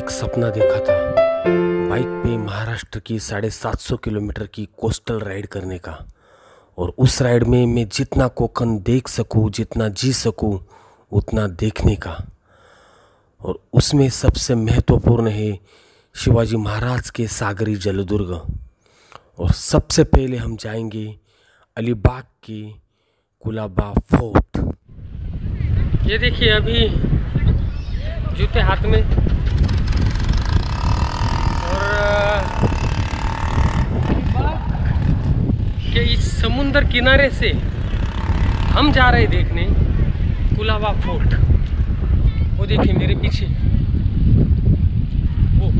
एक सपना देखा था बाइक पे महाराष्ट्र की 750 किलोमीटर की कोस्टल राइड करने का। और उस राइड में मैं जितना कोकण देख सकूं, जितना जी सकूं, उतना देखने का। और उसमें सबसे महत्वपूर्ण है शिवाजी महाराज के सागरी जलदुर्ग। और सबसे पहले हम जाएंगे अलीबाग के कुलाबा फोर्ट। ये देखिए, अभी जूते हाथ में और के इस समुंदर किनारे से हम जा रहे देखने कुलाबा फोर्ट। वो देखिए मेरे पीछे, वो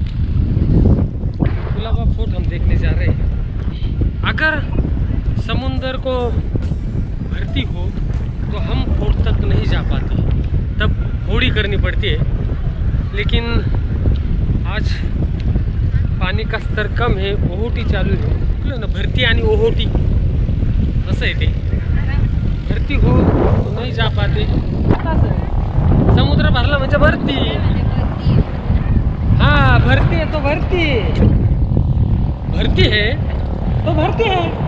कुलाबा फोर्ट हम देखने जा रहे हैं। अगर समुंदर को भरती हो तो हम फोर्ट तक नहीं जा पाते, तब होड़ी करनी पड़ती है। लेकिन आज पानी का स्तर कम है, ओहोटी चालू है ना, भरती आणि ओहोटी असं आहे ते। भरती हो तो नहीं जा पाते, समुद्र भरला म्हणजे भरती। हाँ, भरती है तो भरती, भरती है तो भरती है।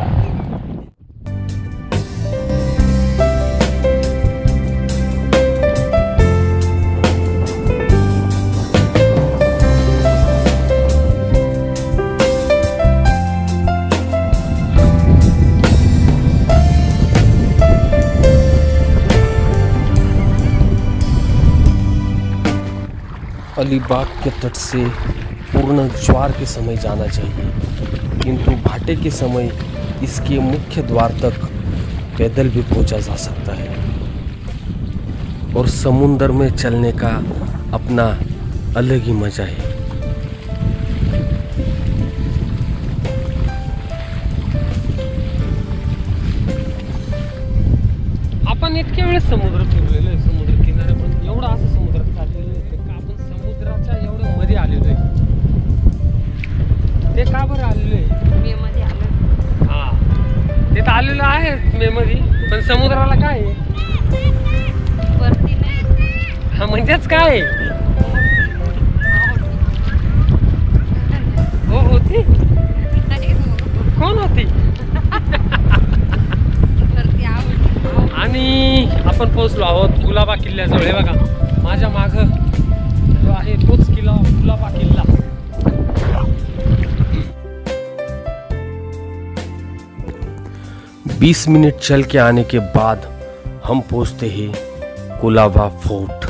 अलीबाग के तट से पूर्ण ज्वार के समय जाना चाहिए, किंतु भाटे के समय इसके मुख्य द्वार तक पैदल भी पहुंचा जा सकता है। और समुंदर में चलने का अपना अलग ही मजा है। आपण इतक्या वेळेस समुद्र फिरलेलो आहे, समुद्र किनारे, पण एवढा असं समुद्रात चाललेलं नाही का आपण समुद्राच्या एवढं मध्ये आलेलो आहे। ते का बरं आलेलो आहे? मे मध्ये आलो। हा, ते तर आलेलो आहे मे मध्ये, पण समुद्राला काय आहे? वरती नाही। हा, म्हणजेच काय हो होती, कोण होती? आणि आपण पोहोचलो आहोत कुलाबा किल्ल्याजवळ। हे बघा माझ्या माग जो आहे तोच किल्ला, कुलाबा किल्ला। बीस मिनट चल के आने के बाद हम पहुंचते हैं कुलाबा फोर्ट।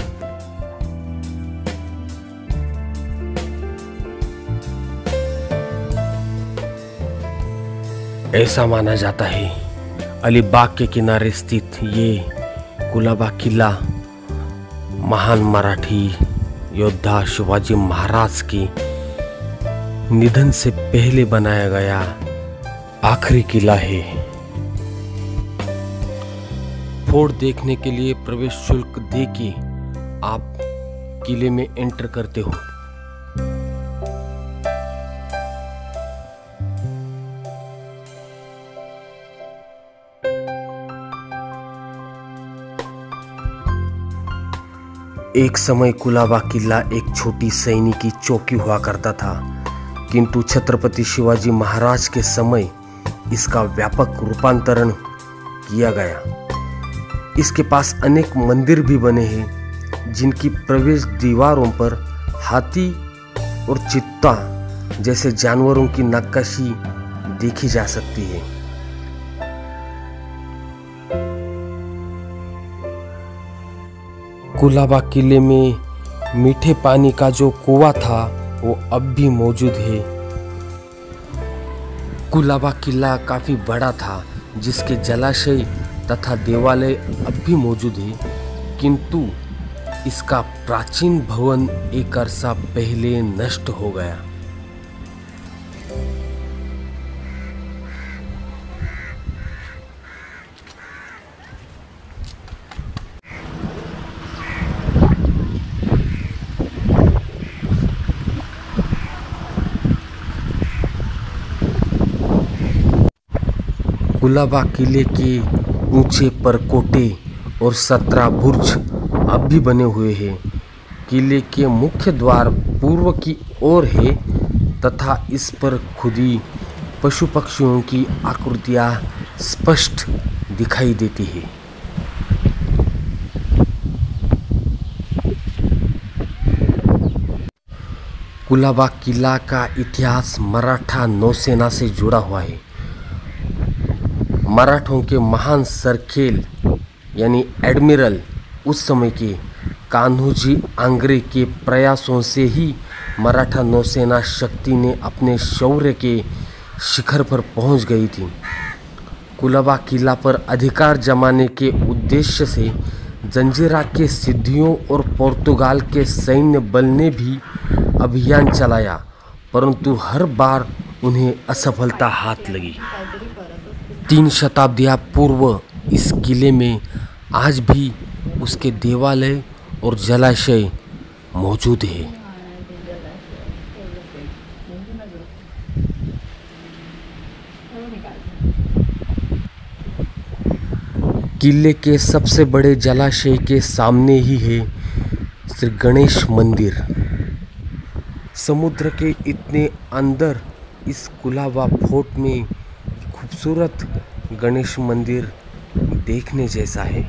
ऐसा माना जाता है अलीबाग के किनारे स्थित ये कुलाबा किला महान मराठी योद्धा शिवाजी महाराज के निधन से पहले बनाया गया आखिरी किला है। फोर्ट देखने के लिए प्रवेश शुल्क दे के आप किले में एंटर करते हो। एक समय कुलाबा किला एक छोटी सैनिकी चौकी हुआ करता था, किंतु छत्रपति शिवाजी महाराज के समय इसका व्यापक रूपांतरण किया गया। इसके पास अनेक मंदिर भी बने हैं, जिनकी प्रवेश दीवारों पर हाथी और चित्ता जैसे जानवरों की नक्काशी देखी जा सकती है। कुलाबा किले में मीठे पानी का जो कुआं था वो अब भी मौजूद है। कुलाबा किला काफी बड़ा था, जिसके जलाशय तथा देवालय अब भी मौजूद है, किंतु इसका प्राचीन भवन एक अरसा पहले नष्ट हो गया। कुलाबा किले के ऊंचे परकोटे और 17 बुर्ज अब भी बने हुए हैं, किले के मुख्य द्वार पूर्व की ओर है तथा इस पर खुदी पशु पक्षियों की आकृतियां स्पष्ट दिखाई देती है। कुलाबा किला का इतिहास मराठा नौसेना से जुड़ा हुआ है। मराठों के महान सरखेल यानी एडमिरल उस समय के कान्होजी आंग्रे के प्रयासों से ही मराठा नौसेना शक्ति ने अपने शौर्य के शिखर पर पहुंच गई थी। कुलाबा किला पर अधिकार जमाने के उद्देश्य से जंजीरा के सिद्धियों और पुर्तगाल के सैन्य बल ने भी अभियान चलाया, परंतु हर बार उन्हें असफलता हाथ लगी। 3 शताब्दियां पूर्व इस किले में आज भी उसके देवालय और जलाशय मौजूद है। किले के सबसे बड़े जलाशय के सामने ही है श्री गणेश मंदिर। समुद्र के इतने अंदर इस कुलाबा फोर्ट में खूबसूरत गणेश मंदिर देखने जैसा है।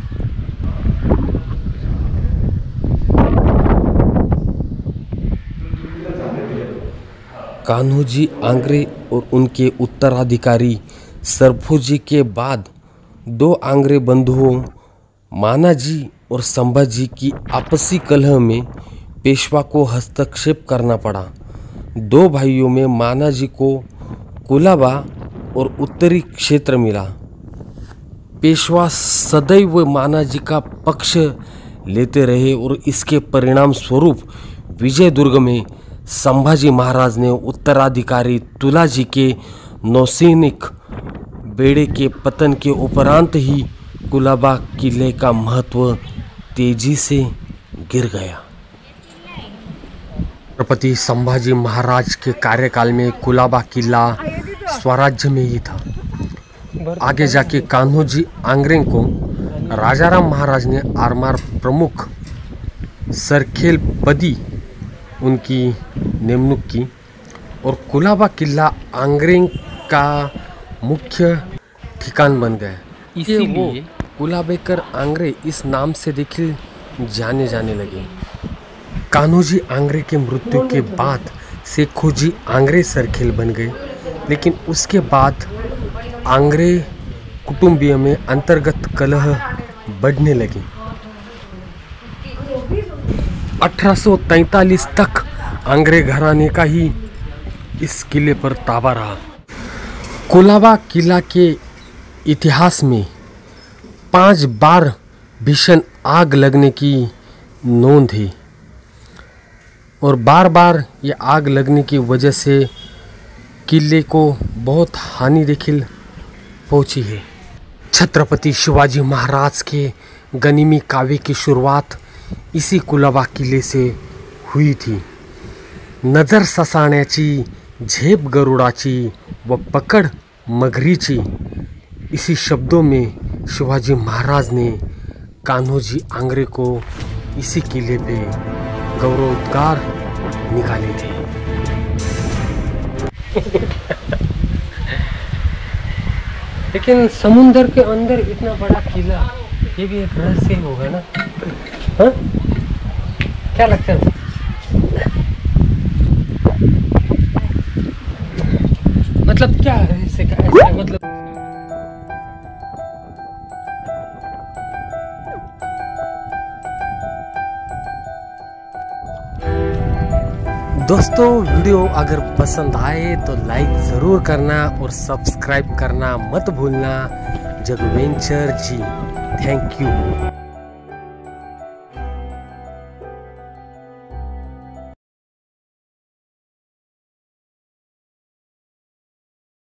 कान्होजी आंग्रे और उनके उत्तराधिकारी सरफोजी के बाद 2 आंग्रे बंधुओं मानाजी और संभाजी की आपसी कलह में पेशवा को हस्तक्षेप करना पड़ा। 2 भाइयों में मानाजी को कुलाबा और उत्तरी क्षेत्र मिला। पेशवा सदैव मानाजी का पक्ष लेते रहे और इसके परिणाम स्वरूप विजयदुर्ग में संभाजी महाराज ने उत्तराधिकारी तुलाजी के नौसैनिक बेड़े के पतन के उपरांत ही कुलाबा किले का महत्व तेजी से गिर गया। छत्रपति संभाजी महाराज के कार्यकाल में कुलाबा किला स्वराज्य में ही था। आगे जाके कान्होजी आंग्रे को राजाराम महाराज ने आरमार प्रमुख सरखेल पदी उनकी नियुक्ति की और कुलाबा किला आंग्रे का मुख्य ठिकान बन गया। इसीलिए कुलाबेकर आंग्रे इस नाम से देखिए जाने लगे। कान्होजी आंग्रे के मृत्यु के बाद सेखोजी आंग्रे सरखेल बन गए, लेकिन उसके बाद आंग्रे कुटुंबीय में अंतर्गत कलह बढ़ने लगी। 1843 तक आंग्रे घराने का ही इस किले पर ताबा रहा। कुलाबा किला के इतिहास में 5 बार भीषण आग लगने की नोंद है और बार ये आग लगने की वजह से किले को बहुत हानि देखिल पहुंची है। छत्रपति शिवाजी महाराज के गनिमी काव्य की शुरुआत इसी कुलाबा किले से हुई थी। नजर ससाण्याची, झेप गरुडाची व पकड़ मगरीची, इसी शब्दों में शिवाजी महाराज ने कान्होजी आंग्रे को इसी किले पे गौरवोद्गार निकाले थे। लेकिन समुंदर के अंदर इतना बड़ा किला, ये भी एक रहस्य होगा ना? हाँ? क्या लगता है? मतलब क्या रहस्य का ऐसा मतलब? दोस्तों, वीडियो अगर पसंद आए तो लाइक ज़रूर करना और सब्सक्राइब करना मत भूलना। जगवेंचर जी, थैंक यू।